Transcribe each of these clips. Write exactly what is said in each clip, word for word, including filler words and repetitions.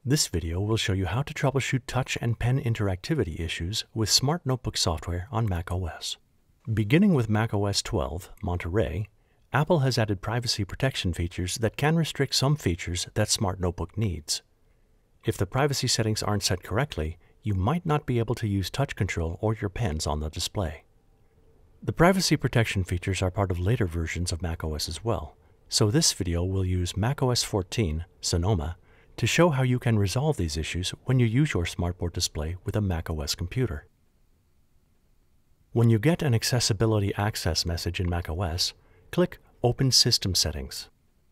This video will show you how to troubleshoot touch and pen interactivity issues with Smart Notebook software on macOS. Beginning with macOS twelve, Monterey, Apple has added privacy protection features that can restrict some features that Smart Notebook needs. If the privacy settings aren't set correctly, you might not be able to use touch control or your pens on the display. The privacy protection features are part of later versions of macOS as well, so this video will use macOS fourteen, Sonoma, to show how you can resolve these issues when you use your smartboard display with a macOS computer. When you get an accessibility access message in macOS, click Open System Settings.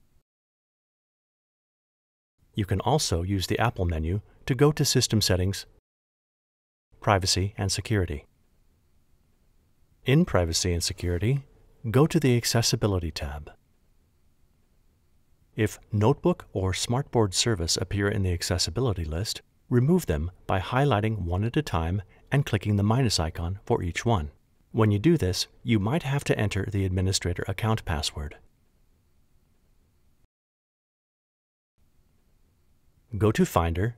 You can also use the Apple menu to go to System Settings, Privacy and Security. In Privacy and Security, go to the Accessibility tab. If Notebook or Smartboard Service appear in the Accessibility list, remove them by highlighting one at a time and clicking the minus icon for each one. When you do this, you might have to enter the administrator account password. Go to Finder,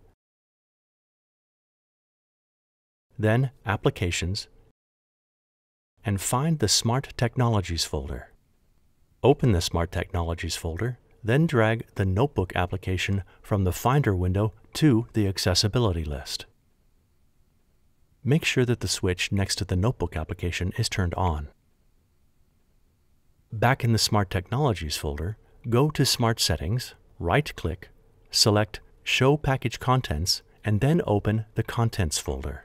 then Applications, and find the Smart Technologies folder. Open the Smart Technologies folder, then drag the Notebook application from the Finder window to the Accessibility list. Make sure that the switch next to the Notebook application is turned on. Back in the Smart Technologies folder, go to Smart Settings, right-click, select Show Package Contents, and then open the Contents folder.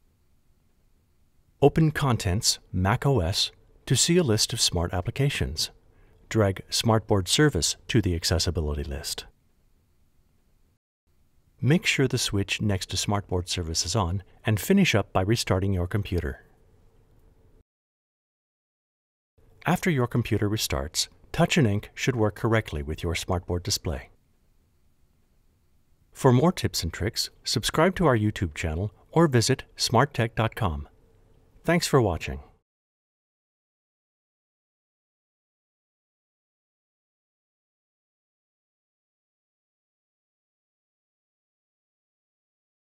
Open Contents, macOS, to see a list of smart applications. Drag Smartboard Service to the Accessibility list. Make sure the switch next to Smartboard Service is on and finish up by restarting your computer. After your computer restarts, Touch and Ink should work correctly with your smartboard display. For more tips and tricks, subscribe to our YouTube channel or visit smart tech dot com. Thanks for watching.